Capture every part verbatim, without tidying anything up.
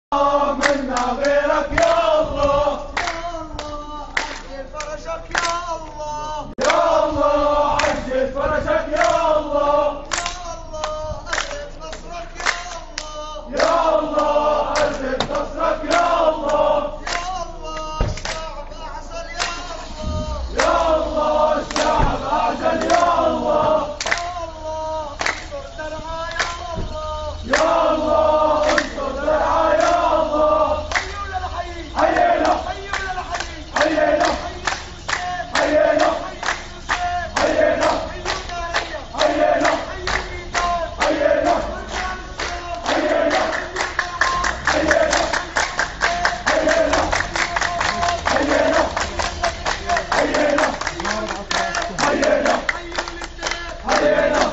منا غيرك يا الله، يا الله عجل فرجك يا الله، يا الله عجل فرجك يا الله، يا الله أرد نصرك يا الله، يا الله أرد نصرك يا الله، يا الله الشعب أعزل يا الله، يا الله الشعب أعزل يا الله، يا الله انصر درعا يا الله، يا الله انصر درعا يا الله. حيينا حيينا حيينا حيينا حيينا حيينا حيينا حيينا حيينا حيينا حيينا حيينا حيينا حيينا.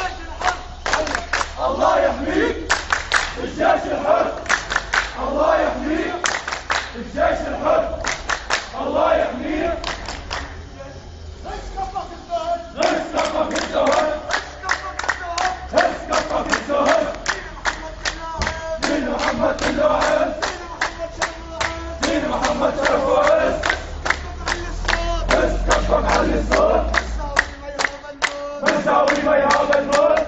الله يحميك الجيش الحر، الله يحميك الجيش الحر، الله يحميك. اسكفك الزهر، اسكفك الزهر، اسكفك الزهر، دين محمد الواعظ، دين محمد شرف وعز، اسكفك علي الصوت، مساوي ما يهاب الموت،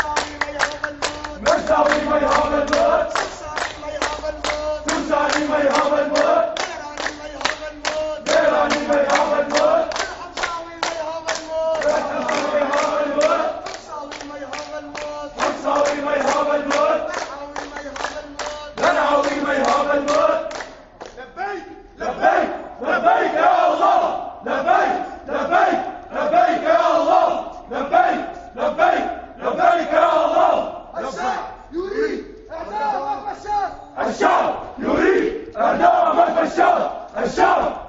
مساوي ما يهاب الموت، تساني ما يهاب الموت، ديراني ما يهاب الموت، حمصاوي ما يهاب الموت، دنعاوي ما يهاب الموت. لبيك لبيك لبيك يا الله، لبيك لبيك لبيك يا الله، لبيك لبيك لبيك يا الله. الشعب يريد إعدام الفساد، الشعب يريد إعدام الفساد، الشعب